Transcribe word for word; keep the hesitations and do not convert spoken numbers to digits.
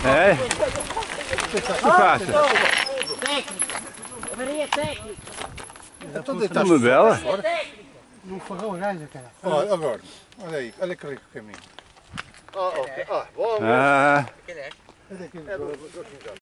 É? O que passa? Técnica. Avaria técnica. Tudo bela? Num fogão ganha, cara. Olha, agora, olha aí, olha que rico caminho. Ah, ok. Ah, bom. Ah. É daquele.